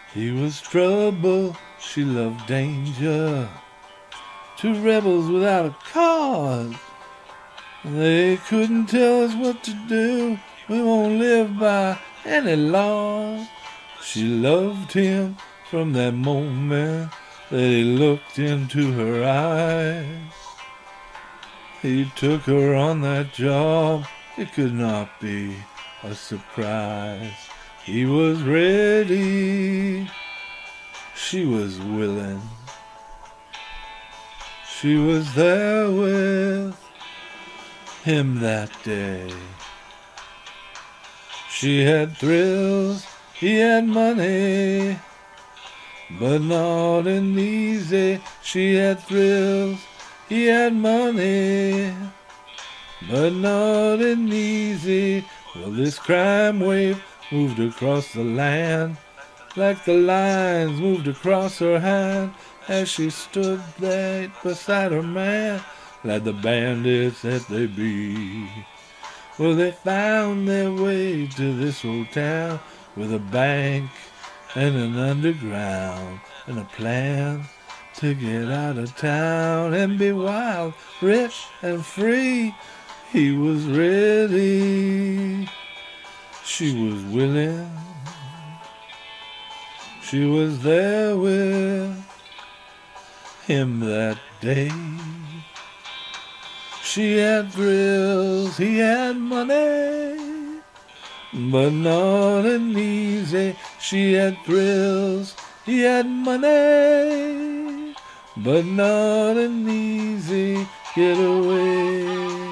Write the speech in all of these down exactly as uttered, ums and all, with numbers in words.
He was trouble, she loved danger. Two rebels without a cause. They couldn't tell us what to do. We won't live by any law. She loved him from that moment that he looked into her eyes. He took her on that job. It could not be a surprise. He was ready. She was willing. She was there with him that day. She had thrills, he had money, but not an easy. She had thrills, he had money, but not an easy. Well, this crime wave moved across the land, like the lines moved across her hand, as she stood there beside her man, like the bandits that they be. Well, they found their way to this old town with a bank and an underground and a plan to get out of town and be wild, rich, and free. He was ready. She was willing. She was there with him that day. She had thrills, he had money, but not an easy. She had thrills, he had money, but not an easy getaway.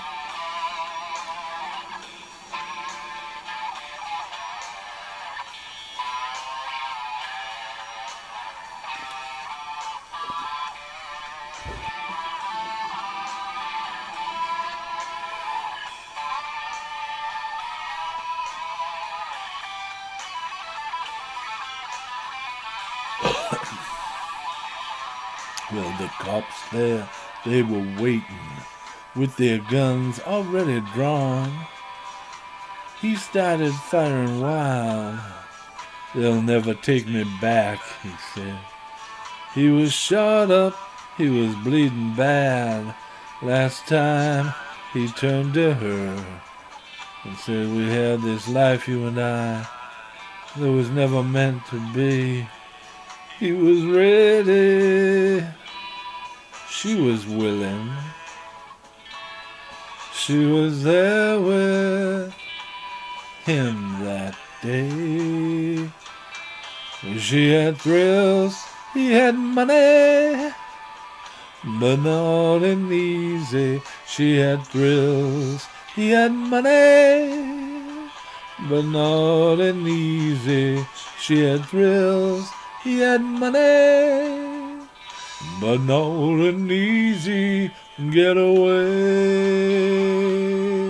Well, the cops there, they were waiting with their guns already drawn. He started firing wild. They'll never take me back, he said. He was shot up, he was bleeding bad. Last time he turned to her and said, we had this life, you and I, that was never meant to be. He was ready. She was willing. She was there with him that day. She had thrills, he had money, but not an easy. She had thrills, he had money, but not an easy. She had thrills, he had money, but not an easy getaway.